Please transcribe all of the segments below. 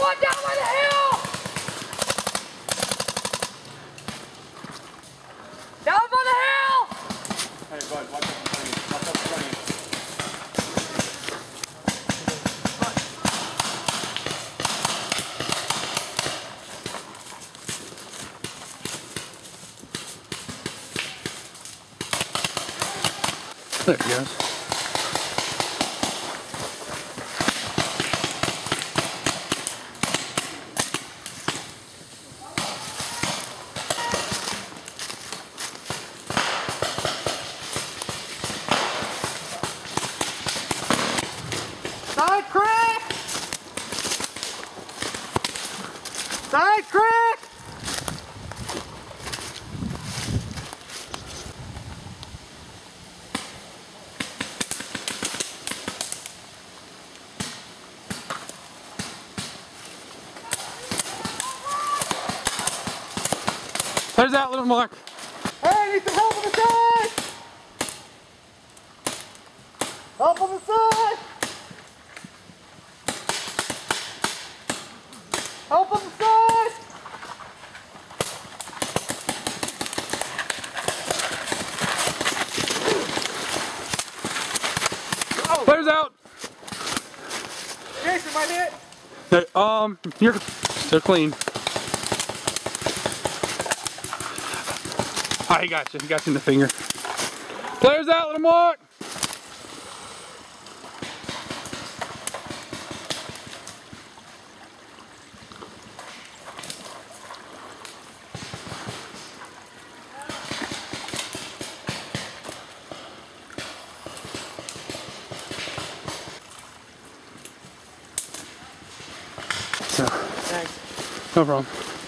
one down by the hill! Down by the hill! Hey, bud, watch out for plane. Watch out for plane. There he goes. Side crack! Side crack! There's that little mark. Hey, I need some help on the side! Help on the side! Help on the side! Oh. Flares out. Jason, my hit! Hey, they're clean. Oh, he got you. He got you in the finger. Flares out, little mark. So, Thanks. no problem.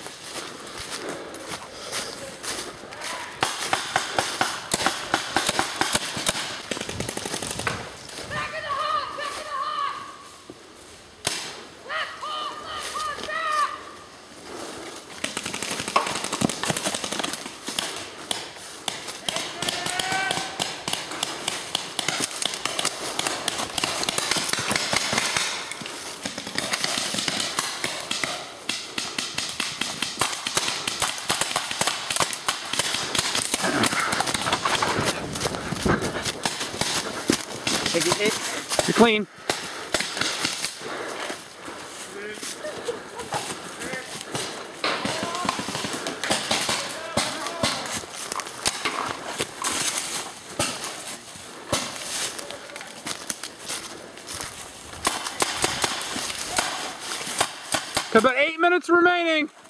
You're clean. About 8 minutes remaining.